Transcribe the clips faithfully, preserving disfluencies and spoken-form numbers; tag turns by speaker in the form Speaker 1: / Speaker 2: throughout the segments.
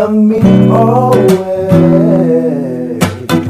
Speaker 1: love me always.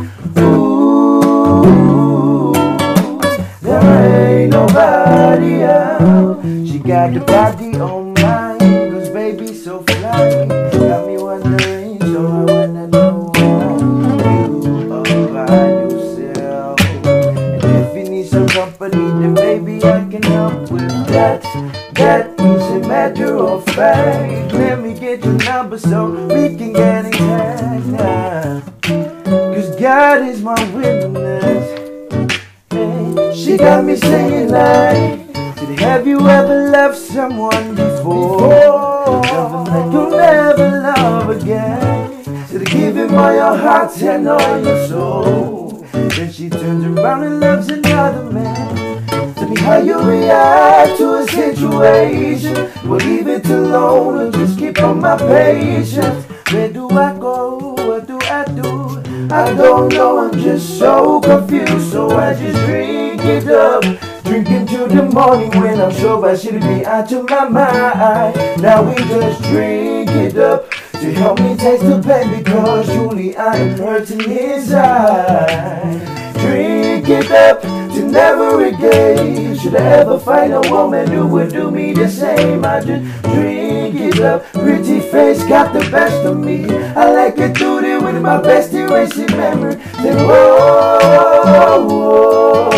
Speaker 1: Ooh, there ain't nobody else. She got the body on mine, cause baby so fly. Got me wondering, so I wanna know why you are by yourself. And if you need some company, then maybe I can help with that. That is a matter of fact. Let me get your number so we can get in touch now. Cause God is my witness. Hey, she got me singing like, said, have you ever loved someone before? Something like you'll never love again. Said, give him all your heart and all your soul. Then she turns around and loves another man. Tell me how you react to a situation. Will leave it alone or just keep on my patience. Where do I go? What do I do? I don't know, I'm just so confused. So I just drink it up, drink into the morning. When I'm sober, I should be out of my mind. Now we just drink it up to help me taste the pain, because truly I am hurting inside. Drink it up to never again. Should I ever find a woman who would do me the same? I just drink it up. Pretty face got the best of me. I like to do it with my best erasing memory. Then whoa, whoa,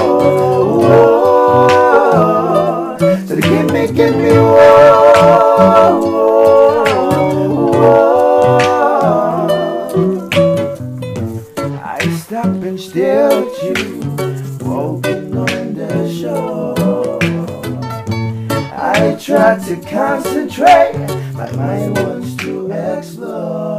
Speaker 1: whoa. So they give me, give me whoa, whoa, whoa. I stop and stare at you, walking on the shore. I try to concentrate, my mind wants to explore.